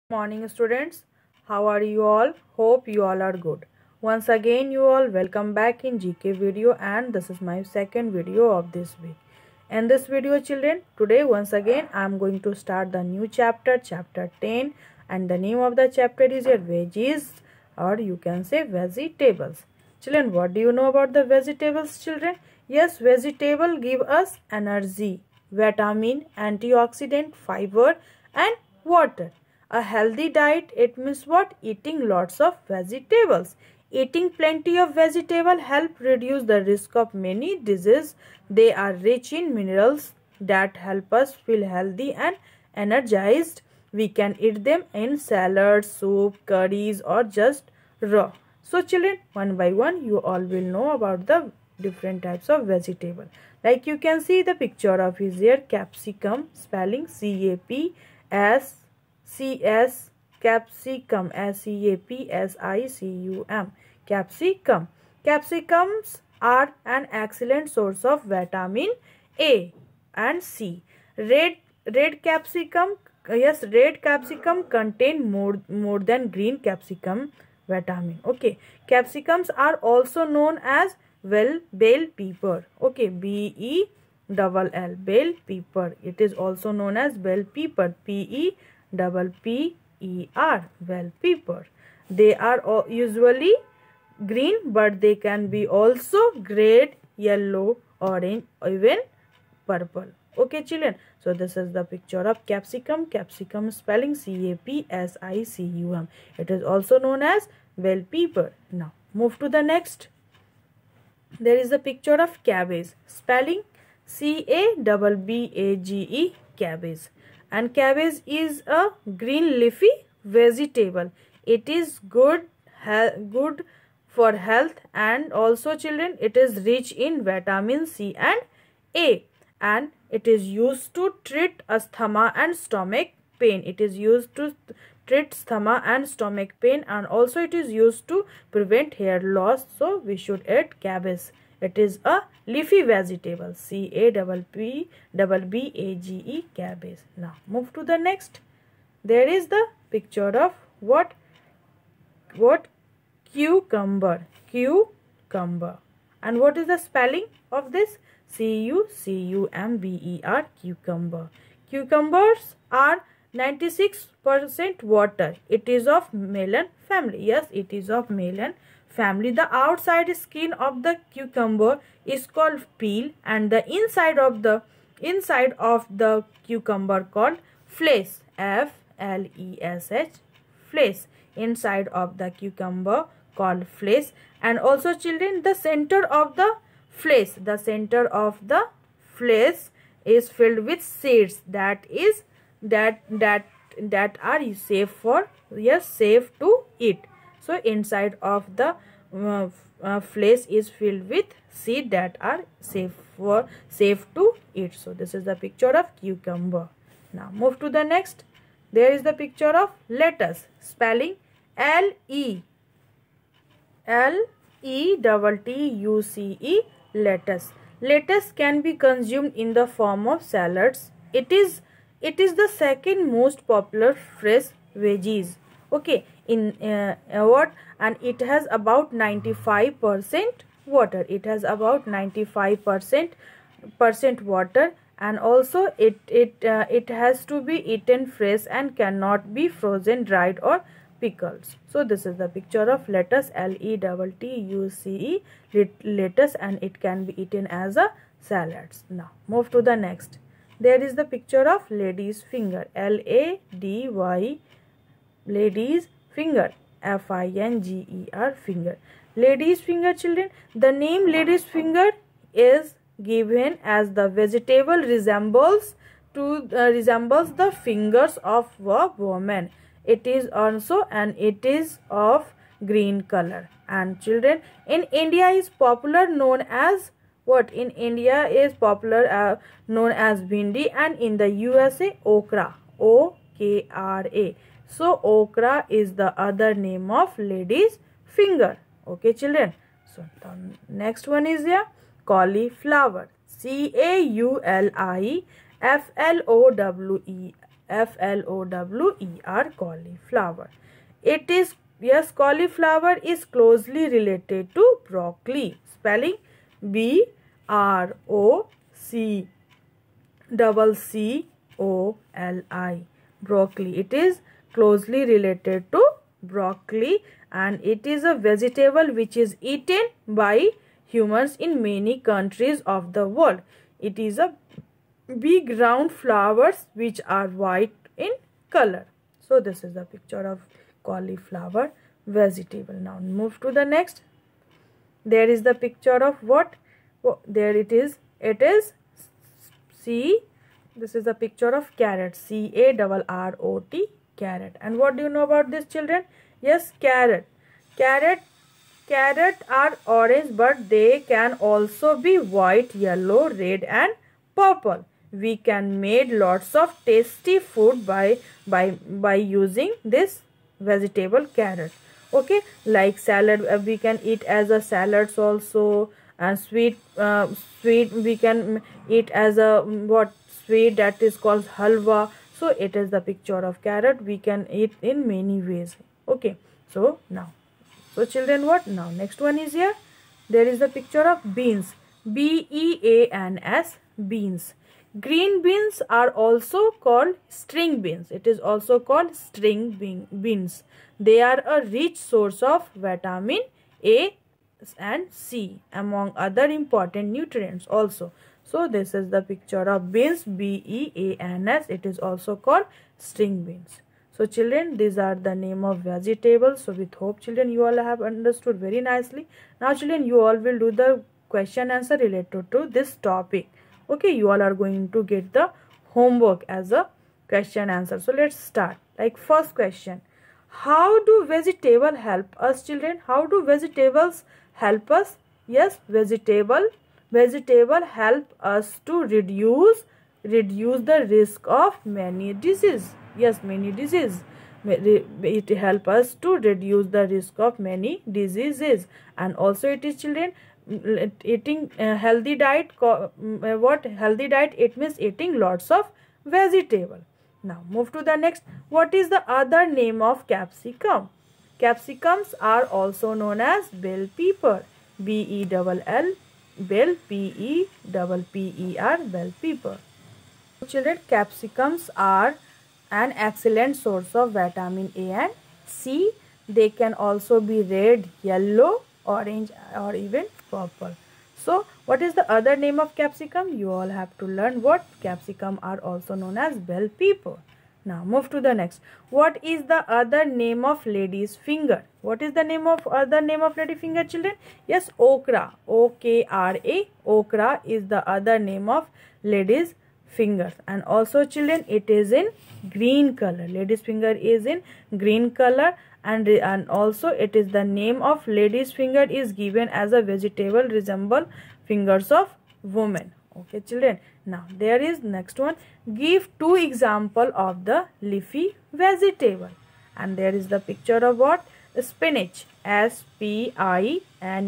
Morning students, how are you all? Hope you all are good. Once again you all welcome back in GK video, and this is my second video of this week. In this video children, today once again I am going to start the new chapter 10, and the name of the chapter is your veggies, or you can say vegetables. Children, what do you know about the vegetables children? Yes, vegetable give us energy, vitamin, antioxidant, fiber and water. A healthy diet, it means what? Eating lots of vegetables. Eating plenty of vegetable help reduce the risk of many diseases. They are rich in minerals that help us feel healthy and energized. We can eat them in salads, soup, curries or just raw. So children, one by one you all will know about the different types of vegetable. Like you can see the picture of is here, capsicum, spelling C-A-P-S C-S, capsicum, S-C-A-P-S-I-C-U-M, capsicum. Capsicums are an excellent source of vitamin A and C. Red capsicum, yes, red capsicum contain more than green capsicum vitamin. Okay, capsicums are also known as bell pepper. Okay, B-E-double-L, bell pepper. It is also known as bell pepper, P-E-P-P-E-R, bell pepper. They are usually green, but they can be also red, yellow, orange, even purple. Okay children, so this is the picture of capsicum. Capsicum spelling C-A-P-S-I-C-U-M. It is also known as bell pepper. Now move to the next. There is a picture of cabbage, spelling C-A-B-B-A-G-E, cabbage. And cabbage is a green leafy vegetable. It is good for health, and also children, it is rich in vitamin C and A, and it is used to treat asthma and stomach pain. It is used to treat asthma and stomach pain, and also it is used to prevent hair loss. So we should eat cabbage. It is a leafy vegetable, C-A-B-B-A-G-E, cabbage. Now move to the next. There is the picture of what? Cucumber. And what is the spelling of this? C-U-C-U-M-B-E-R, cucumber. Cucumbers are 96% water. It is of melon family. Yes, it is of melon family. The outside skin of the cucumber is called peel, and the inside of the cucumber called flesh, F-L-E-S-H, flesh. Inside of the cucumber called flesh. And also children, the center of the flesh is filled with seeds that are safe for, yes, safe to eat. So inside of the flesh is filled with seed that are safe to eat. So this is the picture of cucumber. Now move to the next. There is the picture of lettuce, spelling L-E-T-T-U-C-E, lettuce. Lettuce can be consumed in the form of salads. It is the second most popular fresh veggies. Okay, in and it has about 95% water. It has about 95% water, and also it has to be eaten fresh and cannot be frozen, dried or pickles. So this is the picture of lettuce, L-E-T-T-U-C-E, lettuce, and it can be eaten as a salads. Now move to the next. There is the picture of lady's finger, L-A-D-Y, ladies finger, F-I-N-G-E-R, finger. Ladies finger children, the name ladies finger is given as the vegetable resembles the fingers of a woman. It is also, and it is of green color. And children, in India is popular known as what? In India is popular known as bhindi, and in the USA okra, O-K-R-A. So okra is the other name of lady's finger. Okay children, so the next one is here, cauliflower, C-A-U-L-I-F-L-O-W-E Flower, cauliflower. It is, yes, cauliflower is closely related to broccoli. Spelling BROCCOLI. Broccoli. It is closely related to broccoli, and it is a vegetable which is eaten by humans in many countries of the world. It is a big round flowers which are white in color. So this is the picture of cauliflower vegetable. Now move to the next. There is the picture of what? Oh, there it is. It is this is a picture of carrot. CARROT, carrot. And what do you know about this, children? Yes, carrot are orange, but they can also be white, yellow, red and purple. We can make lots of tasty food by using this vegetable carrot. Okay, like salad, we can eat as a salads also, and sweet we can eat as a sweet, that is called halwa. So it is the picture of carrot. We can eat in many ways. Okay, so now, so children, what now? Next one is here. There is the picture of beans. BEANS, beans. Green beans are also called string beans. It is also called string beans. They are a rich source of vitamin A and C, among other important nutrients also. So this is the picture of beans, BEANS. It is also called string beans. So children, these are the name of vegetables. So with hope, children, you all have understood very nicely. Now children, you all will do the question answer related to this topic. Okay, you all are going to get the homework as a question answer. So let's start. Like first question, how do vegetables help us, children? How do vegetables help us? Yes, vegetable help us to reduce the risk of many diseases. Yes, many diseases. It help us to reduce the risk of many diseases. And also it is, children, eating healthy diet. What healthy diet? It means eating lots of vegetable. Now move to the next. What is the other name of capsicum? Capsicums are also known as bell pepper. BELL, bell, PEPPER, bell pepper. Children, capsicums are an excellent source of vitamin A and C. They can also be red, yellow, orange or even purple. So what is the other name of capsicum? You all have to learn what capsicum are also known as bell pepper. Now move to the next. What is the other name of lady's finger? What is the other name of lady finger, children? Yes, okra. OKRA. Okra is the other name of lady's fingers. And also, children, it is in green color. Lady's finger is in green color, and also it is the name of lady's finger is given as a vegetable resemble fingers of women. Okay, children. Now there is next one. Give 2 example of the leafy vegetable. And there is the picture of what? Spinach. SPINACH.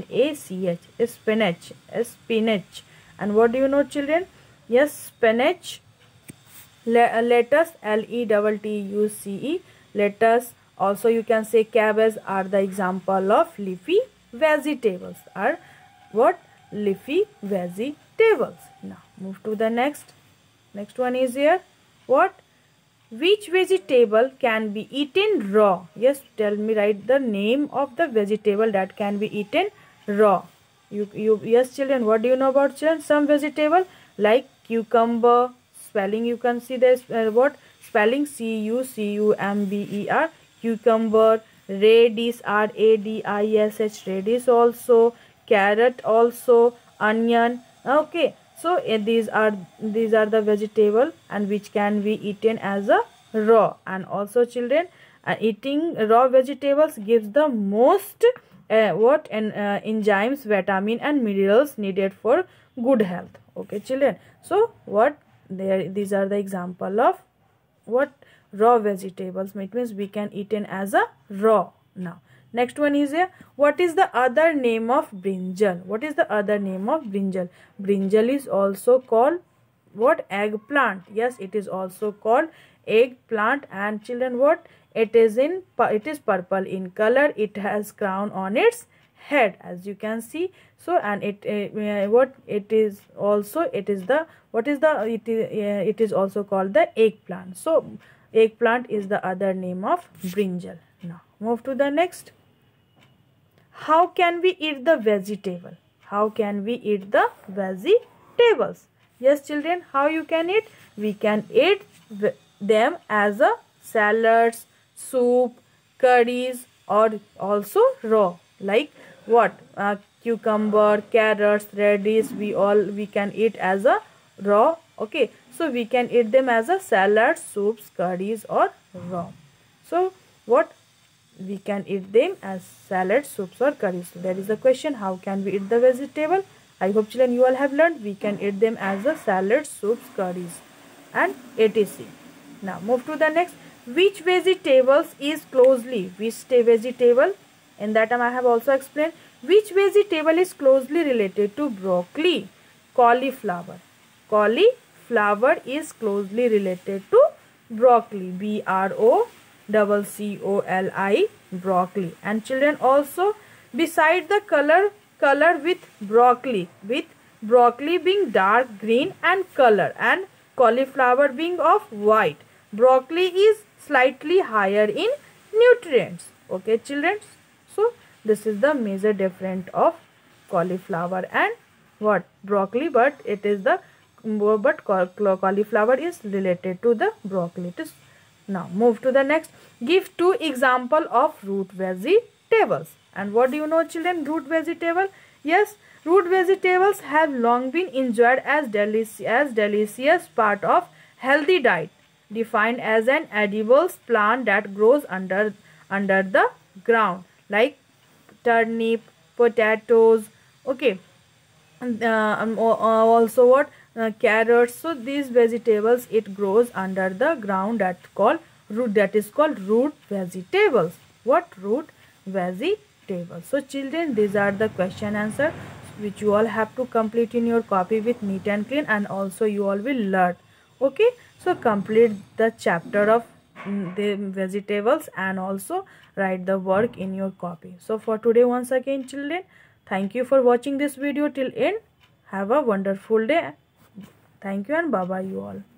Spinach. Spinach. And what do you know, children? Yes, spinach. Lettuce. LETTUCE. Lettuce. Also you can say cabbage are the example of leafy vegetables. Are what? Leafy vegetables. Now move to the next. Next one is here. What? Which vegetable can be eaten raw? Yes, tell me, write the name of the vegetable that can be eaten raw. Yes, children, what do you know about, children? Some vegetable like cucumber. Spelling you can see this. What? Spelling CUCUMBER. Cucumber. Radish, RADISH. Radish also. Carrot also. Onion. Okay. So these are the vegetable and which can be eaten as a raw. And also, children, eating raw vegetables gives the most enzymes, vitamin and minerals needed for good health. Okay, children. So what? These are the example of what? Raw vegetables. It means we can eat it as a raw. Now next one is here. What is the other name of brinjal? What is the other name of brinjal? Brinjal is also called what? Eggplant. Yes, it is also called eggplant. And children, what it is purple in color. It has crown on its head, as you can see. So, and it is also called the eggplant. So eggplant is the other name of brinjal. Now move to the next. How can we eat the vegetable? How can we eat the vegetables? Yes children, how you can eat? We can eat them as a salads, soup, curries, or also raw. Like what? Cucumber, carrots, radish, we can eat as a raw. Okay, so we can eat them as a salad, soups, curries, or raw. So what? We can eat them as salad, soups, or curries. So there is the question, how can we eat the vegetable? I hope children you all have learned. We can eat them as a salad, soups, curries, and etc. Now move to the next. Which vegetables is closely? Which vegetable? In that time I have also explained. Which vegetable is closely related to broccoli? Cauliflower. Cauliflower is closely related to broccoli. BROCCOLI, broccoli. And children, also beside the color with broccoli being dark green and color, and cauliflower being of white, broccoli is slightly higher in nutrients. Okay children, so this is the major difference of cauliflower and what? Broccoli. But cauliflower is related to the broccoli. Now move to the next. Give 2 example of root vegetables. And what do you know children? Root vegetable. Yes, root vegetables have long been enjoyed as delicious part of healthy diet, defined as an edible plant that grows under the ground, like turnip, potatoes. Okay, also what? Carrots. So these vegetables, it grows under the ground, that is called root vegetables. What? Root vegetables. So children, these are the question answer which you all have to complete in your copy with neat and clean, and also you all will learn. Okay, so complete the chapter of the vegetables and also write the work in your copy. So for today, once again children, thank you for watching this video till end. Have a wonderful day. Thank you and bye bye you all.